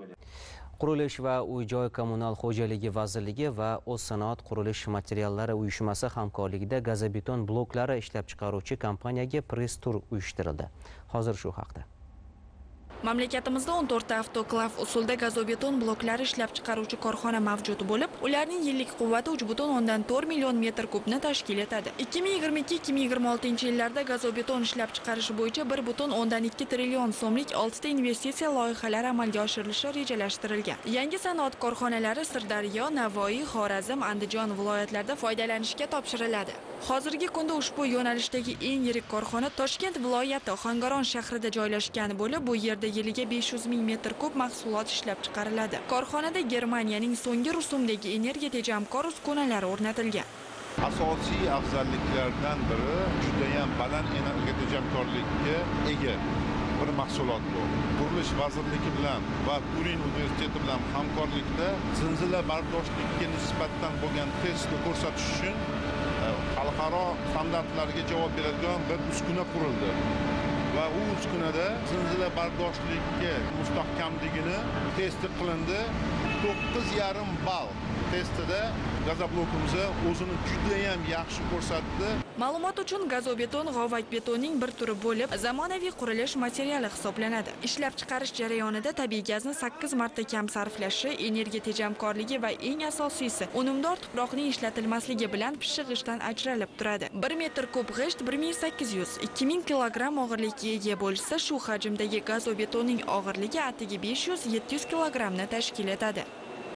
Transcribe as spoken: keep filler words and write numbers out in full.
Qurilish va uy-joy kommunal xo'jaligi vazirligi va O'zsanoat qurilish materiallari uyushmasi hamkorligida gazobeton bloklari ishlab chiqaruvchi kompaniyaga press-tur uyushtirildi. Hozir shu haqda. Mamlakatimizda o'n to'rtta avtoklav usulda gazobeton bloklari ishlab chiqaruvchi korxona mavjud bo'lib, ularning yillik quvvati uch butun o'ndan to'rt million metr kubni tashkil etadi. ikki ming yigirma ikki ikki ming yigirma oltinchi yillarda gazobeton ishlab chiqarish bo'yicha bir butun o'ndan ikki trillion so'mlik oltita investitsiya loyihalari amalga oshirilishi rejalashtirilgan. Yangi sanoat korxonalari Sirdaryo, Navoiy, Xorazm, Andijon viloyatlarida foydalanishga topshiriladi. Hozirgi kunda ushbu yo'nalishdagi eng yirik korxona Toshkent viloyati Ohangaron shahrida joylashgan bo'lib, bu yerda yiliga besh yuz ming metr kub mahsulot ishlab chiqariladi. Korxonada Germaniyaning so'nggi rusumdagi energiya tejamkor uskunalari o'rnatilgan. Asosiy afzalliklardan biri juda ham baland energiya tejamkorlikka ega bir mahsulot bu. Qurilish vazirligi bilan va Turin universiteti bilan hamkorlikda zilzila bardoshlikka nisbatan bo'lgan testni ko'rsatish uchun xalqaro standartlarga javob beradigan bir uskuna qurildi. Va u uskunada zilzila bardoshlikka mustahkamligini testi qilindi. to'qqiz yarim ball testida gazoblokimiz o'zini juda ham yaxshi ko'rsatdi. Ma'lumot uchun gazobeton g'ovak betonning bir turi bo'lib, zamonaviy qurilish materiali hisoblanadi. Ishlab chiqarish jarayonida tabiiy gazni sakkiz marta kam sarflashi, energiya tejamkorligi va eng asosiysi, unumdor tuproqning ishlatilmasligi bilan pishig'ishdan ajralib turadi. bir metr kub g'isht bir ming sakkiz yuz ikki ming kilogramm og'irlikka ega bo'lsa, shu hajmdagi gazobetonning og'irligi atigi besh yuz yetti yuz kilogrammni tashkil etadi.